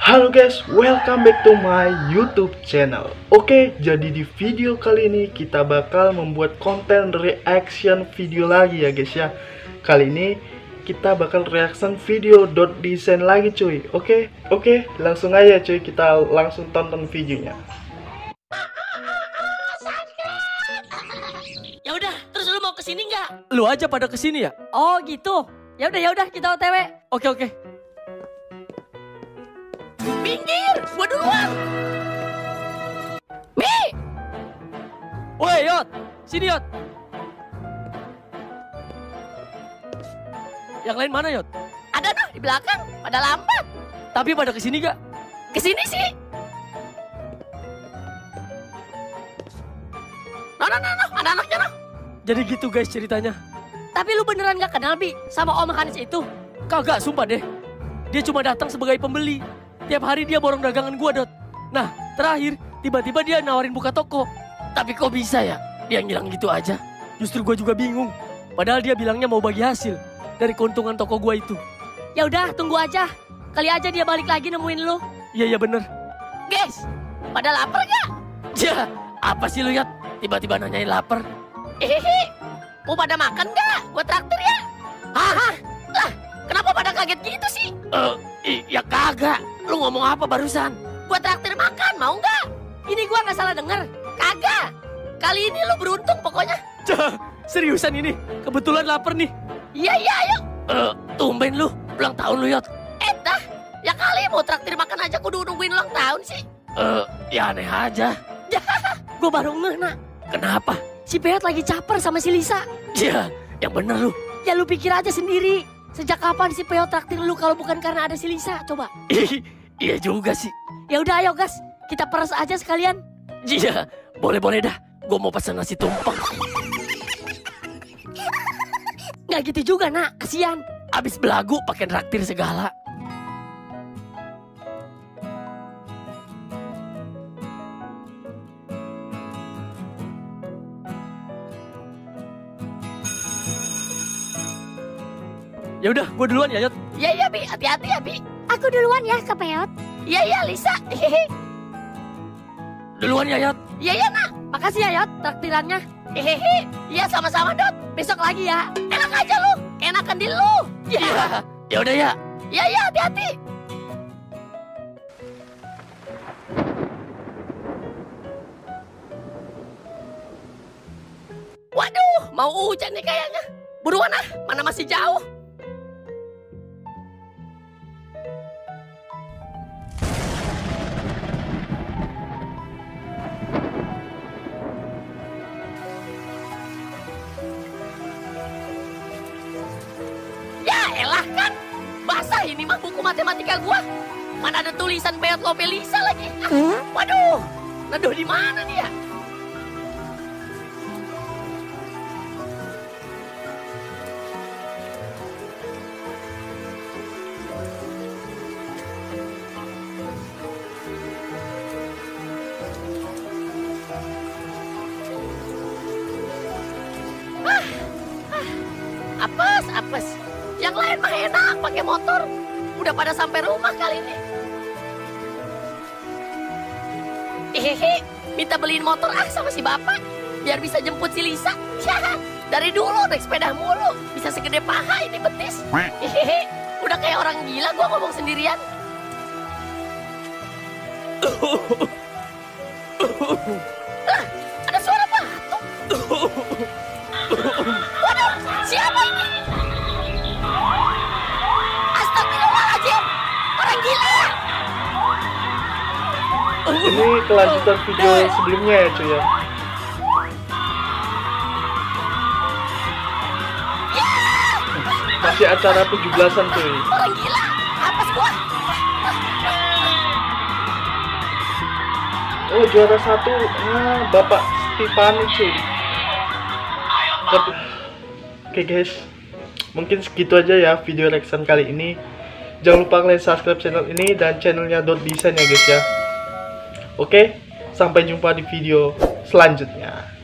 Halo guys, welcome back to my YouTube channel. Oke, jadi di video kali ini kita bakal membuat konten reaction video lagi ya guys ya. Kali ini kita bakal reaction video .design lagi cuy. Oke, langsung aja cuy, kita langsung tonton videonya. Ya udah, terus lu mau kesini nggak? Lu aja pada kesini ya? Oh gitu. Ya udah kita OTW. Oke. Minggir, gua duluan. Mi. Woi Yot, sini Yot. Yang lain mana Yot? Ada noh di belakang, pada lambat. Tapi pada kesini gak? Kesini sih. No, anak-anaknya noh. Jadi gitu guys ceritanya. Tapi lu beneran gak kenal Bi sama Om Hanis itu? Kagak, sumpah deh. Dia cuma datang sebagai pembeli. Tiap hari dia borong dagangan gua, Dot. Nah, terakhir tiba-tiba dia nawarin buka toko. Tapi kok bisa ya dia ngilang gitu aja? Justru gua juga bingung. Padahal dia bilangnya mau bagi hasil dari keuntungan toko gua itu. Ya udah, tunggu aja. Kali aja dia balik lagi nemuin lu. Iya bener. Guys, pada lapar gak? Ya, apa sih lu Yot? Tiba-tiba nanyain lapar. Mau pada makan gak? Gua traktir ya. Hah? Lah, kenapa pada kaget gitu sih? Ya kagak. Lu ngomong apa barusan? Gua traktir makan, mau nggak? Ini gua nggak salah denger. Kagak. Kali ini lu beruntung pokoknya. Seriusan ini? Kebetulan lapar nih. Iya, ayo. Tumben lu, ulang tahun lu Yot. Dah. Ya kali mau traktir makan aja kudu nungguin ulang tahun sih. Ya aneh aja. Gua baru ngeh, Nak. Kenapa? Si Peot lagi caper sama si Lisa. Ya, yang bener lu. Ya lu pikir aja sendiri. Sejak kapan si Peot traktir lu kalau bukan karena ada si Lisa? Coba. Iya juga sih. Ya udah ayo gas, kita peres aja sekalian. Iya, boleh dah. Gue mau pesan nasi tumpeng. Nggak gitu juga Nak, kasihan. Abis belagu pakai traktir segala. Ya udah, gue duluan ya Yot. Iya Bi, hati-hati ya Bi. Aku duluan ya ke Peot. Iya Lisa. Duluan ya Yot. Iya Nak. Makasih ya Yot traktirannya. Iya sama-sama Dot. Besok lagi ya. Enak aja lu. Enakan di lu. Iya. Ya udah ya. Iya hati-hati. Waduh, mau hujan nih kayaknya. Buruan ah, mana masih jauh. Basah ini mah buku matematika gua. Mana ada tulisan Peot Lope Lisa lagi. Waduh, neduh di mana nih ya? Apes. Yang lain mah enak pakai motor. Udah pada sampai rumah kali ini. Minta beliin motor sama si bapak biar bisa jemput si Lisa. Dari dulu naik sepeda mulu, bisa segede paha ini betis. Udah kayak orang gila gua ngomong sendirian. Lah, ada suara batuk. Waduh, siapa ini? Astagfirullahaladzim, orang gila. Ini kelanjutan video sebelumnya ya cuy ya. Masih acara 17-an cuy. Orang gila, apes gua. Oh juara 1 Bapak Stefani cuy. Oke guys, mungkin segitu aja ya video reaction kali ini. Jangan lupa kalian subscribe channel ini dan channelnya .design ya guys ya. Oke, sampai jumpa di video selanjutnya.